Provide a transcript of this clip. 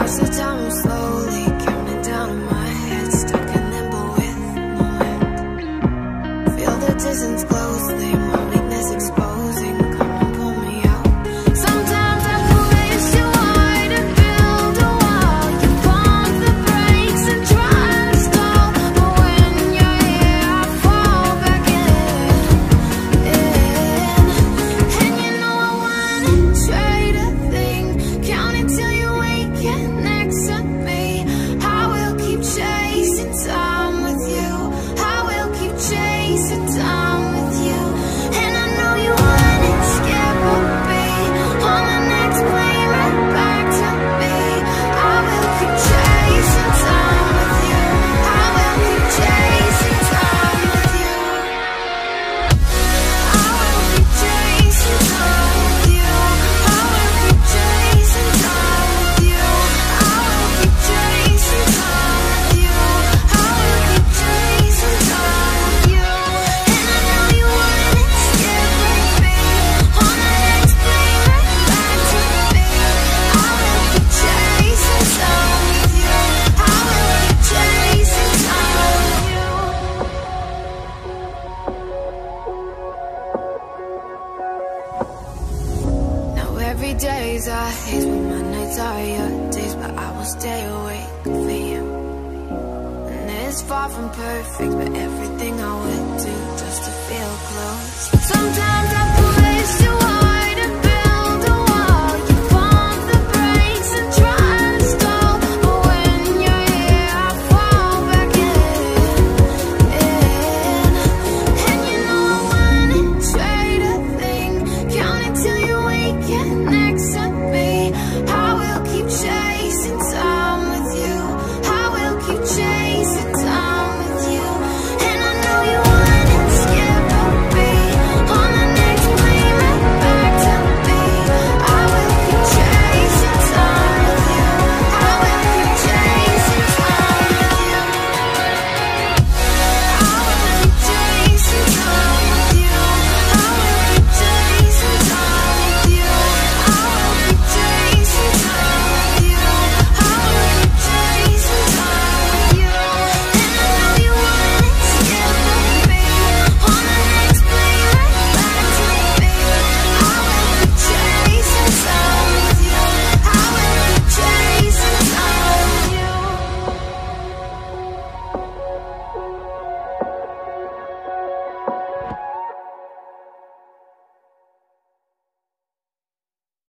the time I'm slowly counting down in my head, stuck in limbo with no end. Feel the distance closely, my weakness exposing. Come and pull me out. Sometimes I push you hard and build a wall. You pump the brakes and try to stall, but when you're here, I fall back in. And you know I wanna trade a thing. Count until you're waking next to me. I will keep chasing time with you. I will keep chasing time with you. And I know you want it, scared we'll be on the next plane right back to me. I will keep chasing time with you. I will keep chasing time with you. I will keep chasing time with you. I will keep chasing time with you. I will keep chasing time with you. I will keep chasing time with you. And I know you want it, scared like me, on the next plane right back to me. I will keep chasing time with you. I will keep chasing time with you. Now every day's a haze, but my nights are your days. But I will stay awake for you. And it's far from perfect, but everything I would do just to feel close. Sometimes I pull